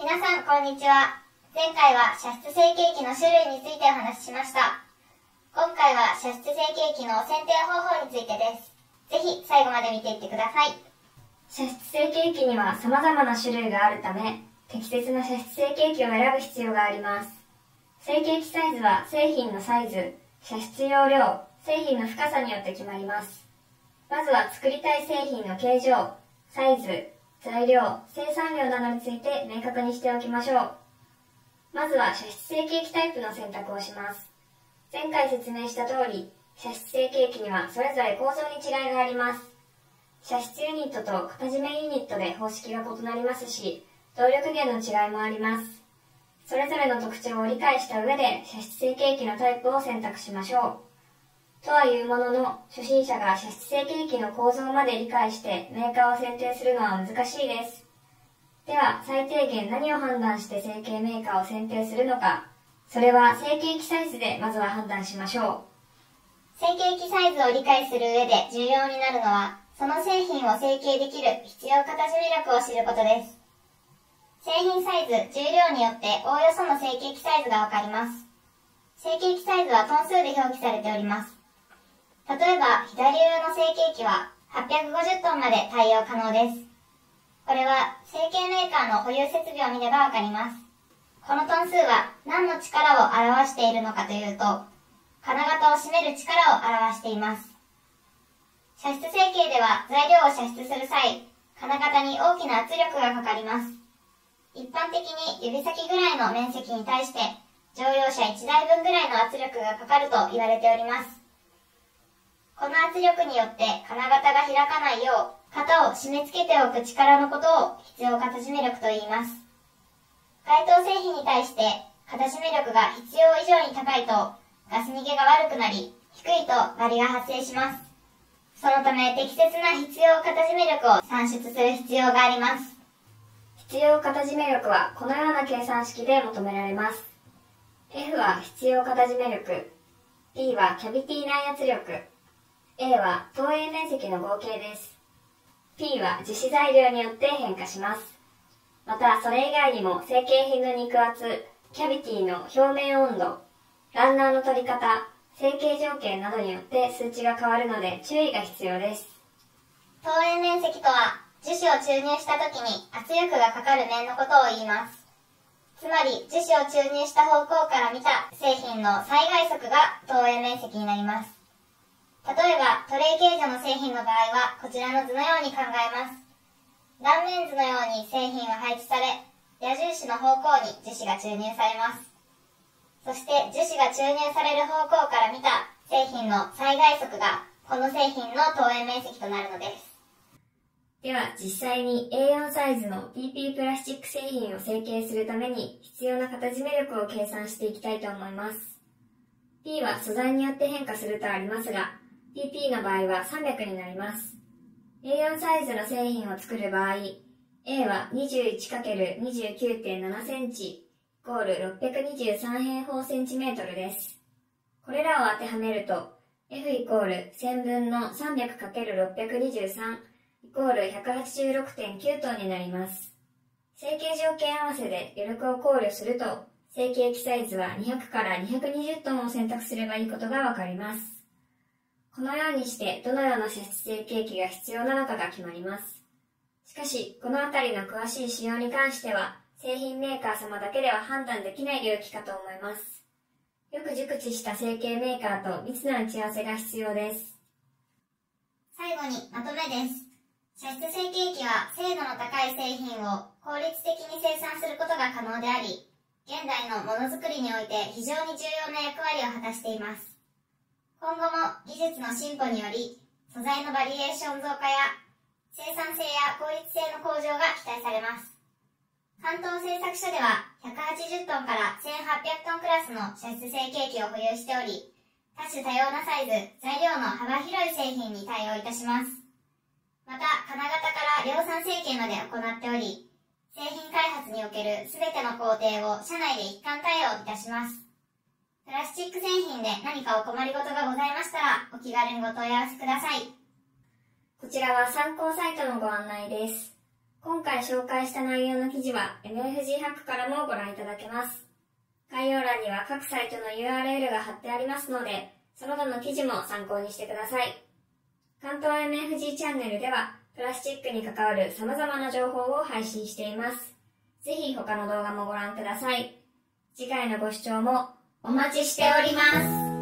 皆さんこんにちは。前回は射出成形機の種類についてお話ししました。今回は射出成形機の選定方法についてです。ぜひ最後まで見ていってください。 射出成形機には様々な種類があるため、適切な射出成形機を選ぶ必要があります。成形機サイズは製品のサイズ、射出容量、製品の深さによって決まります。まずは作りたい製品の形状、サイズ、材料、生産量などについて明確にしておきましょう。まずは射出成形機タイプの選択をします。前回説明した通り、射出成形機にはそれぞれ構造に違いがあります。射出ユニットと型締めユニットで方式が異なりますし、動力源の違いもあります。それぞれの特徴を理解した上で射出成形機のタイプを選択しましょう。とはいうものの、初心者が射出成形機の構造まで理解してメーカーを選定するのは難しいです。では、最低限何を判断して成形メーカーを選定するのか、それは成形機サイズでまずは判断しましょう。成形機サイズを理解する上で重要になるのは、その製品を成形できる必要型締め力を知ることです。製品サイズ、重量によっておおよその成形機サイズがわかります。成形機サイズはトン数で表記されております。例えば、左上の成形機は850トンまで対応可能です。これは成形メーカーの保有設備を見ればわかります。このトン数は何の力を表しているのかというと、金型を締める力を表しています。射出成形では材料を射出する際、金型に大きな圧力がかかります。一般的に指先ぐらいの面積に対して、乗用車1台分ぐらいの圧力がかかると言われております。この圧力によって金型が開かないよう、型を締め付けておく力のことを必要型締め力と言います。該当製品に対して型締め力が必要以上に高いとガス逃げが悪くなり、低いとバリが発生します。そのため適切な必要型締め力を算出する必要があります。 必要型締め力はこのような計算式で求められます。F は必要型締め力、P はキャビティ内圧力、A は投影面積の合計です。P は樹脂材料によって変化します。また、それ以外にも成形品の肉厚、キャビティの表面温度、ランナーの取り方、成形条件などによって数値が変わるので注意が必要です。 投影面積とは、樹脂を注入した時に圧力がかかる面のことを言います。つまり、樹脂を注入した方向から見た製品の最外側が投影面積になります。例えば、トレイ形状の製品の場合は、こちらの図のように考えます。断面図のように製品は配置され、矢印の方向に樹脂が注入されます。そして、樹脂が注入される方向から見た製品の最外側が、この製品の投影面積となるのです。 では、実際に A4 サイズの PP プラスチック製品を成形するために必要な型締め力を計算していきたいと思います。P は素材によって変化するとありますが、PP の場合は300になります。A4 サイズの製品を作る場合、A は 21×29.7 センチイコール623平方センチメートルです。これらを当てはめると、F イコール1000分の 300×623 イコール 186.9 トンになります。成形条件合わせで余力を考慮すると、成形機サイズは200から220トンを選択すればいいことがわかります。このようにしてどのような射出成形機が必要なのかが決まります。しかし、このあたりの詳しい仕様に関しては、製品メーカー様だけでは判断できない領域かと思います。よく熟知した成形メーカーと密な打ち合わせが必要です。 最後にまとめです。射出成形機は精度の高い製品を効率的に生産することが可能であり、現代のものづくりにおいて非常に重要な役割を果たしています。今後も技術の進歩により、素材のバリエーション増加や生産性や効率性の向上が期待されます。関東製作所では180トンから1800トンクラスの射出成形機を保有しており、多種多様なサイズ、材料の幅広い製品に対応いたします。また、金型から量産成形まで行っており、製品開発におけるすべての工程を社内で一貫対応いたします。プラスチック製品で何かお困りごとがございましたら、お気軽にご問い合わせください。 こちらは参考サイトのご案内です。 今回紹介した内容の記事は MFG ハックからもご覧いただけます。概要欄には各サイトの URL が貼ってありますので、その他の記事も参考にしてください。関東 MFG チャンネルでは、プラスチックに関わる様々な情報を配信しています。ぜひ他の動画もご覧ください。次回のご視聴もお待ちしております。